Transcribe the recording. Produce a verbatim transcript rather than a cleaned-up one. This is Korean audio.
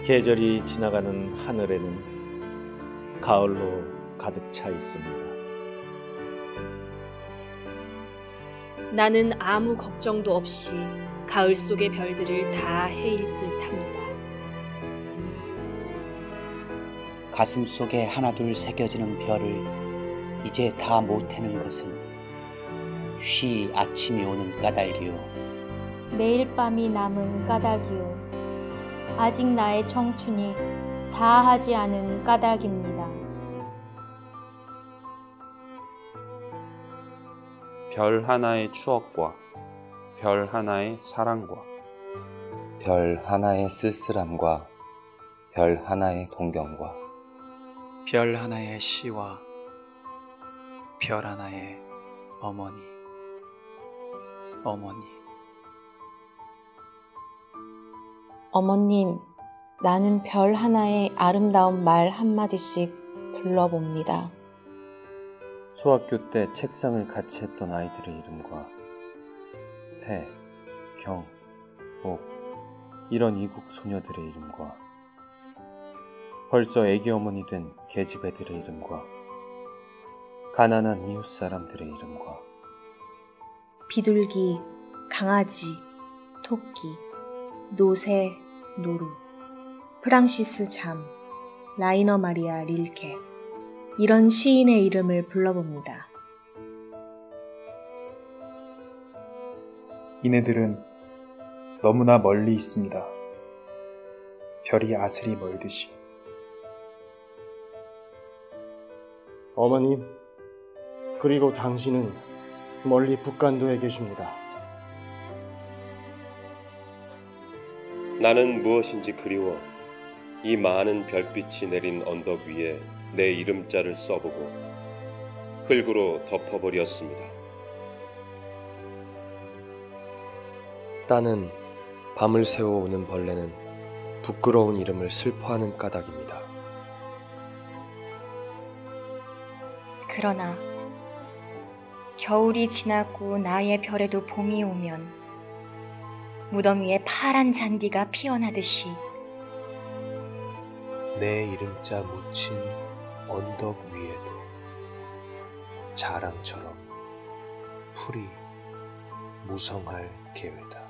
계절이 지나가는 하늘에는 가을로 가득 차 있습니다. 나는 아무 걱정도 없이 가을 속의 별들을 다 헤일 듯합니다. 가슴 속에 하나둘 새겨지는 별을 이제 다 못 해는 것은 쉬 아침이 오는 까닭이요. 내일 밤이 남은 까닭이요. 아직 나의 청춘이 다 하지 않은 까닭입니다. 별 하나의 추억과 별 하나의 사랑과 별 하나의 쓸쓸함과 별 하나의 동경과 별 하나의 시와 별 하나의 어머니, 어머니. 어머님, 나는 별 하나의 아름다운 말 한마디씩 불러봅니다. 소학교 때 책상을 같이 했던 아이들의 이름과 배, 경, 옥 이런 이국 소녀들의 이름과 벌써 애기 어머니 된 계집애들의 이름과 가난한 이웃 사람들의 이름과 비둘기, 강아지, 토끼, 노새, 노루, 프랑시스 잠, 라이너 마리아 릴케 이런 시인의 이름을 불러봅니다. 이네들은 너무나 멀리 있습니다. 별이 아슬이 멀듯이. 어머님, 그리고 당신은 멀리 북간도에 계십니다. 나는 무엇인지 그리워 이 많은 별빛이 내린 언덕 위에 내 이름자를 써보고 흙으로 덮어버렸습니다. 따는 밤을 새워 오는 벌레는 부끄러운 이름을 슬퍼하는 까닭입니다. 그러나 겨울이 지나고 나의 별에도 봄이 오면 무덤 위에 파란 잔디가 피어나듯이 내 이름자 묻힌 언덕 위에도 자랑처럼 풀이 무성할 계획이다.